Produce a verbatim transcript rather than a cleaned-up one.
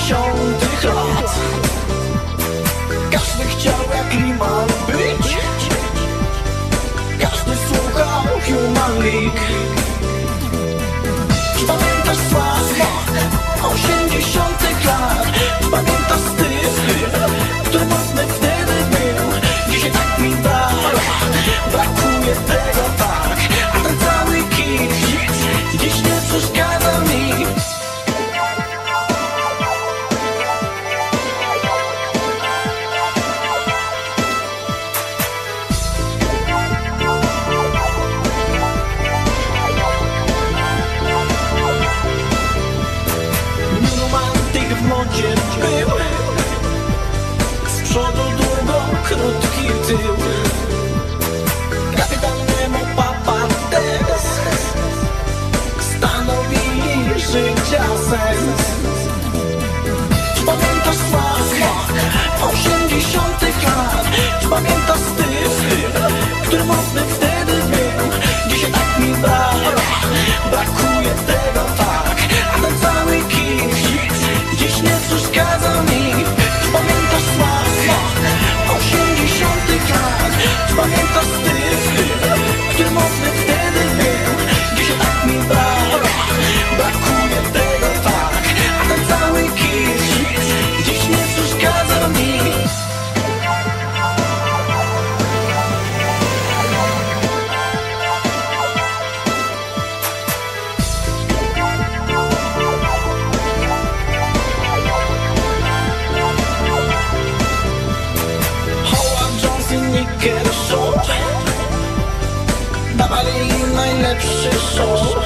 osiemdziesiątych lat. Każdy chciał jak Liman być, każdy słuchał Human League. Pamiętasz smak osiemdziesiątych lat? Pamiętasz styl, który mocny wtedy był? Dzisiaj tak mi brak, brakuje tego tak. A ten cały kit dziś nie przeszkadza mi. W modzie był, z przodu długo, krótki tył. Kapitan Nemo, Papa Tess stanowili życia sens. Czy pamiętasz smak osiemdziesiątych lat? Czy pamiętasz styl, który mocny wtedy był? Dzisiaj tak mi brak, brakuje tego tak. A ten cały kit dziś nie przeszkadza mi. Czy pamiętasz smak osiemdziesiątych lat? Czy pamiętasz styl, który mocny wtedy był? Dzisiaj tak mi brak, brakuje tego tak. A ten cały kit dziś nie przeszkadza mi. Kershaw dawali najlepszy show.